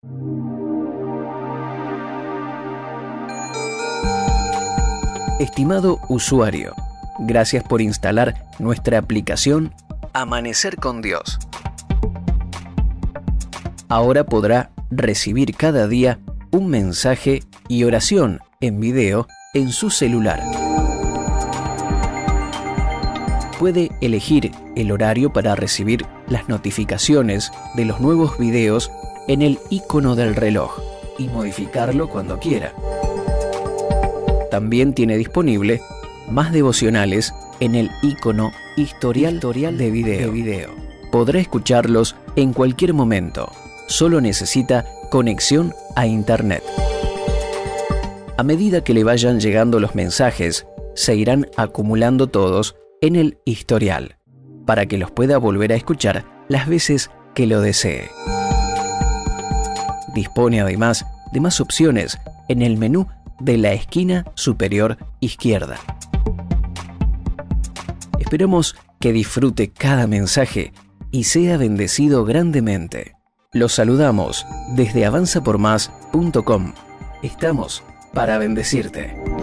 Estimado usuario, gracias por instalar nuestra aplicación Amanecer con Dios. Ahora podrá recibir cada día un mensaje y oración en video en su celular. Puede elegir el horario para recibir las notificaciones de los nuevos videos en el icono del reloj y modificarlo cuando quiera. También tiene disponible más devocionales en el icono Historial de video. Podrá escucharlos en cualquier momento. Solo necesita conexión a Internet. A medida que le vayan llegando los mensajes, se irán acumulando todos en el historial, para que los pueda volver a escuchar las veces que lo desee. Dispone además de más opciones en el menú de la esquina superior izquierda. Esperamos que disfrute cada mensaje y sea bendecido grandemente. Los saludamos desde avanzapormás.com. Estamos para bendecirte.